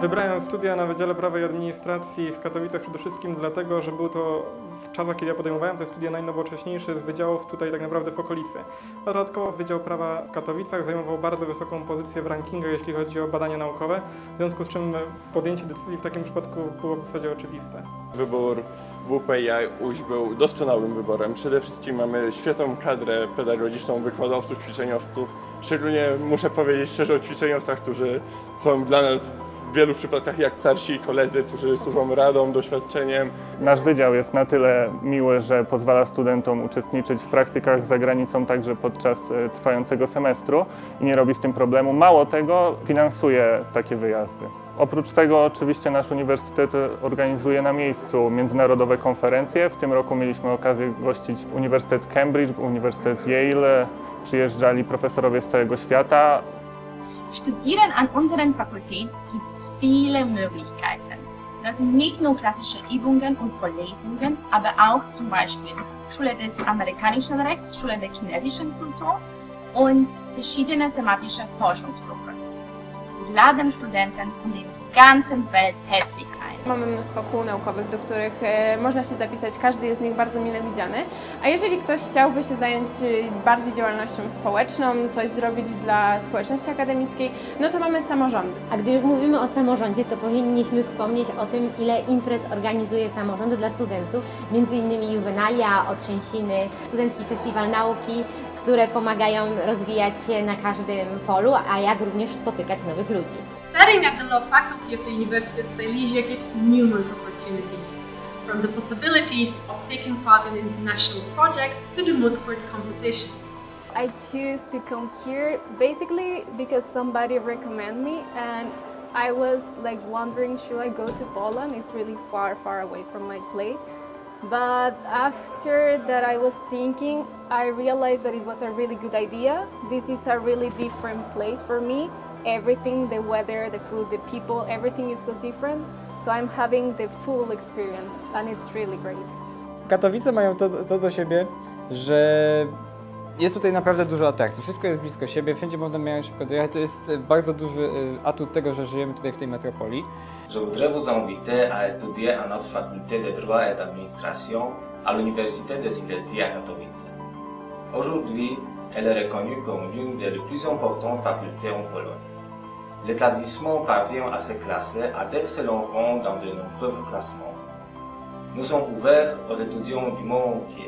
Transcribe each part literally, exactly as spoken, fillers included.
Wybrałem studia na Wydziale Prawa i Administracji w Katowicach przede wszystkim dlatego, że był to w czasach, kiedy ja podejmowałem te studia, najnowocześniejszy z wydziałów tutaj tak naprawdę w okolicy. A dodatkowo Wydział Prawa w Katowicach zajmował bardzo wysoką pozycję w rankingach, jeśli chodzi o badania naukowe, w związku z czym podjęcie decyzji w takim przypadku było w zasadzie oczywiste. Wybór W P I U ś był doskonałym wyborem. Przede wszystkim mamy świetną kadrę pedagogiczną, wykładowców, ćwiczeniowców. Szczególnie muszę powiedzieć szczerze o ćwiczeniowcach, którzy są dla nas w wielu przypadkach jak starsi koledzy, którzy służą radą, doświadczeniem. Nasz wydział jest na tyle miły, że pozwala studentom uczestniczyć w praktykach za granicą także podczas trwającego semestru i nie robi z tym problemu. Mało tego, finansuje takie wyjazdy. Oprócz tego oczywiście nasz uniwersytet organizuje na miejscu międzynarodowe konferencje. W tym roku mieliśmy okazję gościć Uniwersytet Cambridge, Uniwersytet Yale. Przyjeżdżali profesorowie z całego świata. Studieren an unseren Fakultät gibt es viele Möglichkeiten. Das sind nicht nur klassische Übungen und Vorlesungen, aber auch zum Beispiel Schule des amerikanischen Rechts, Schule der chinesischen Kultur und verschiedene thematische Forschungsgruppen. Sie laden Studenten von der ganzen Welt herzlich ein. Mamy mnóstwo kół naukowych, do których e, można się zapisać, każdy jest z nich bardzo mile widziany. A jeżeli ktoś chciałby się zająć bardziej działalnością społeczną, coś zrobić dla społeczności akademickiej, no to mamy samorządy. A gdy już mówimy o samorządzie, to powinniśmy wspomnieć o tym, ile imprez organizuje samorząd dla studentów, między innymi Juvenalia, Otrzęsiny, Studencki Festiwal Nauki, które pomagają rozwijać się na każdym polu, a jak również spotykać nowych ludzi. Studying at the Law Faculty of the University of Silesia gives numerous opportunities, from the possibilities of taking part in international projects to the moot court competitions. I choose to come here basically because somebody recommended me, and I was like wondering, should I go to Poland? It's really far, far away from my place. But after that I was thinking, I realized that it was a really good idea. This is a really different place for me. Everything, the weather, the food, the people, everything is so different. So I'm having the full experience and it's really great. Katowice mają to, to do siebie, że jest tutaj naprawdę dużo atrakcji. Wszystko jest blisko siebie, wszędzie można mieć szybko dojechać. To jest bardzo duży atut tego, że żyjemy tutaj w tej metropolii. Je voudrais vous inviter à étudier à notre faculté de droit et d'administration à l'Université de Silesia à Katowice. Aujourd'hui, elle est reconnue comme l'une des plus importantes facultés en Pologne. L'établissement parvient à se classer à d'excellents rangs dans de nombreux classements. Nous sommes ouverts aux étudiants du monde entier.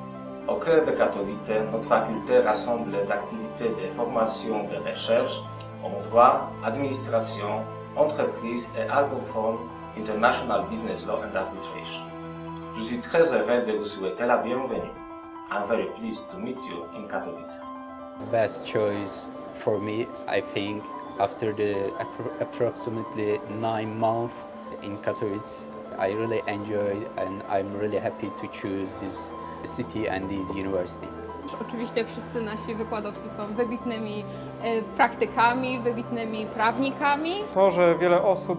Au cœur de Katowice, notre faculté rassemble les activités de formation de recherche en droit, administration, entreprise et algophone, international business law and arbitration. Je suis très heureux de vous souhaiter la bienvenue. I'm very pleased to meet you in Katowice. Best choice for me, I think, after the approximately nine months in Katowice, I really enjoyed and I'm really happy to choose this city and this university. Oczywiście wszyscy nasi wykładowcy są wybitnymi e, praktykami, wybitnymi prawnikami. To, że wiele osób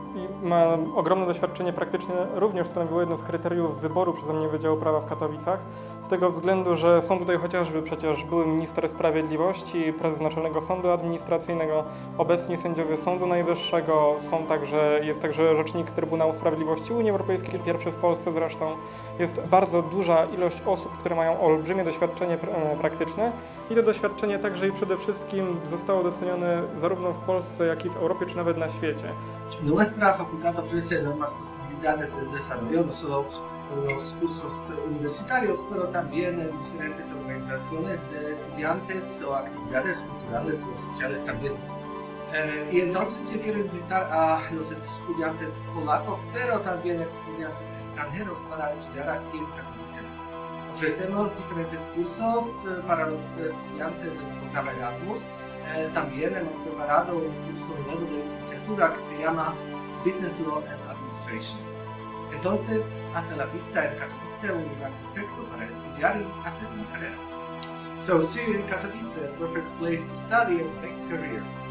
ma ogromne doświadczenie praktyczne, również stanowiło jedno z kryteriów wyboru przeze mnie Wydziału Prawa w Katowicach. Z tego względu, że są tutaj chociażby przecież były minister sprawiedliwości, prezes Naczelnego Sądu Administracyjnego, obecni sędziowie Sądu Najwyższego, są także, jest także rzecznik Trybunału Sprawiedliwości Unii Europejskiej, pierwszy w Polsce zresztą. Jest bardzo duża ilość osób, które mają olbrzymie doświadczenie praktyczne i to doświadczenie także i przede wszystkim zostało docenione zarówno w Polsce, jak i w Europie, czy nawet na świecie. Nuestra facultad ofrece enormes posibilidades de desarrollo, no solo los cursos universitarios, pero también en diferentes organizaciones de estudiantes o actividades culturales o sociales también. Eh, y entonces yo quiero invitar a los estudiantes polacos, pero también estudiantes extranjeros para estudiar aquí en Katowice. Ofrecemos diferentes cursos eh, para los estudiantes del programa Erasmus. Eh, también hemos preparado un curso nuevo de licenciatura que se llama Business Law and Administration. Entonces, hacia la vista en Katowice, un lugar perfecto para estudiar y hacer una carrera. So, see you in Katowice, a perfect place to study and make a career.